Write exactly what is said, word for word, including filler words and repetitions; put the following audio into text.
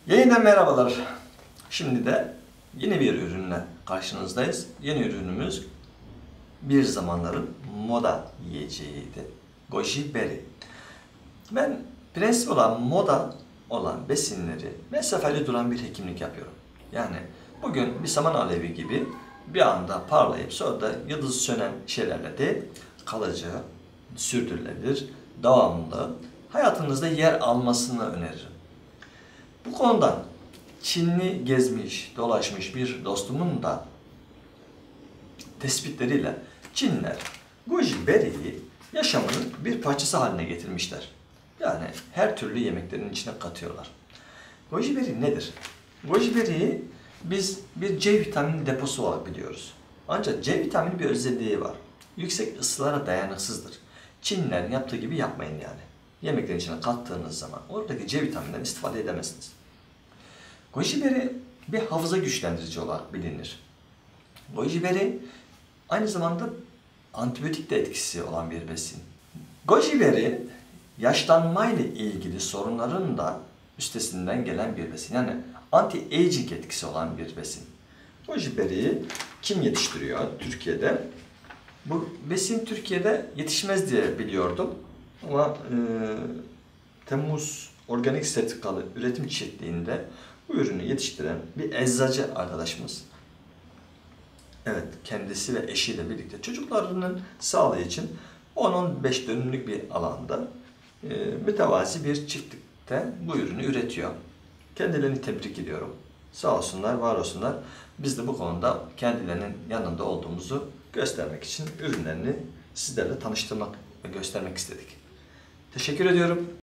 Yeniden merhabalar. Şimdi de yeni bir ürünle karşınızdayız. Yeni ürünümüz bir zamanların moda yiyeceğiydi. Goji berry. Ben prensip olan moda olan besinleri mesafeli duran bir hekimlik yapıyorum. Yani bugün bir saman alevi gibi bir anda parlayıp sonra da yıldız sönen şeylerle de kalıcı, sürdürülebilir, devamlı hayatınızda yer almasını öneririm. Bu konuda Çinli gezmiş, dolaşmış bir dostumun da tespitleriyle Çinliler goji berry'yi yaşamının bir parçası haline getirmişler. Yani her türlü yemeklerin içine katıyorlar. Goji berry nedir? Goji berry'yi biz bir C vitamini deposu olarak biliyoruz. Ancak C vitamini bir özelliği var. Yüksek ısılara dayanıksızdır. Çinlilerin yaptığı gibi yapmayın yani. Yemeklerin içine kattığınız zaman oradaki C vitamininden istifade edemezsiniz. Goji berry bir hafıza güçlendirici olarak bilinir. Goji berry aynı zamanda antibiyotik de etkisi olan bir besin. Goji berry yaşlanmayla ilgili sorunların da üstesinden gelen bir besin. Yani anti-aging etkisi olan bir besin. Goji berry'yi kim yetiştiriyor Türkiye'de? Bu besin Türkiye'de yetişmez diye biliyordum. Ama e, Temmuz organik sertifikalı üretim çiftliğinde bu ürünü yetiştiren bir eczacı arkadaşımız, evet kendisi ve eşiyle birlikte çocuklarının sağlığı için on on beş dönümlük bir alanda e, mütevazi bir çiftlikte bu ürünü üretiyor. Kendilerini tebrik ediyorum. Sağ olsunlar, var olsunlar. Biz de bu konuda kendilerinin yanında olduğumuzu göstermek için ürünlerini sizlerle tanıştırmak ve göstermek istedik. Teşekkür ediyorum.